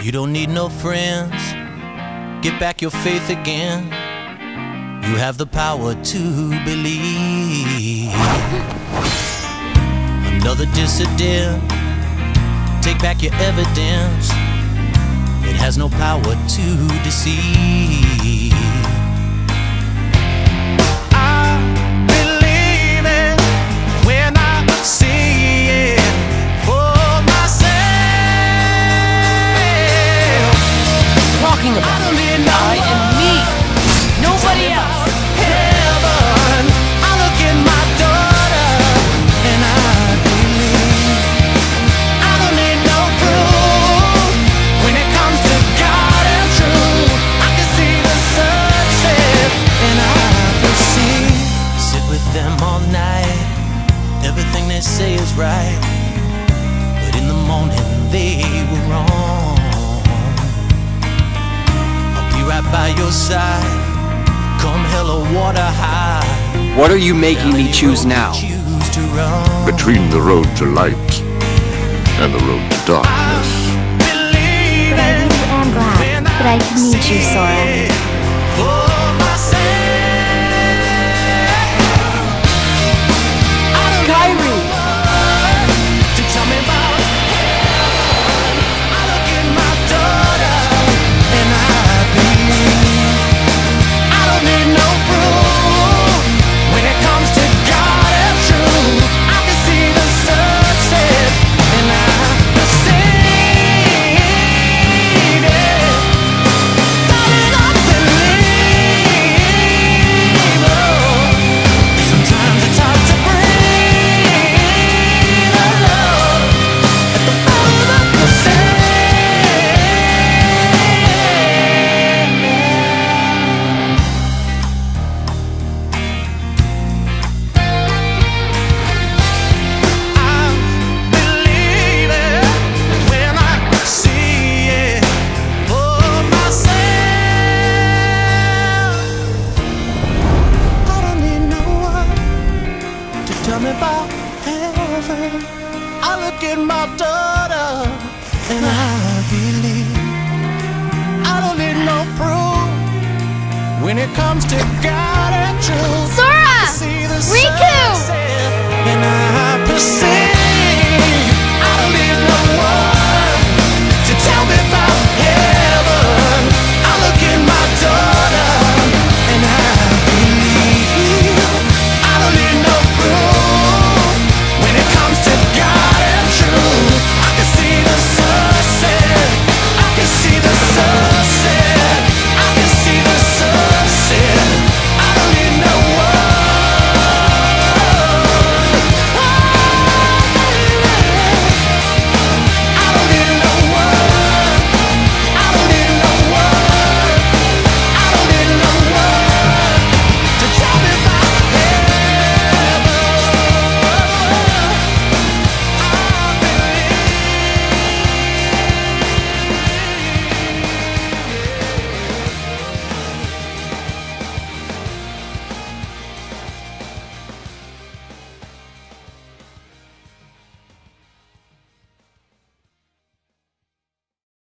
You don't need no friends. Get back your faith again. You have the power to believe. Another dissident. Take back your evidence. It has no power to deceive. I believe it when I see it for myself. Talking about I and me, nobody else. Heaven, I look at my daughter and I believe. I don't need no proof when it comes to God and truth. I can see the sunset and I perceive. Sit with them all night. Everything they say is right, but in the morning they were wrong. I'll be right by your side, come hell or water high. What are you making me choose now? Between the road to light and the road to darkness. But I really am glad that I could meet you, Sora. Tell me about heaven. I look at my daughter and I believe. I don't need no proof when it comes to God and truth.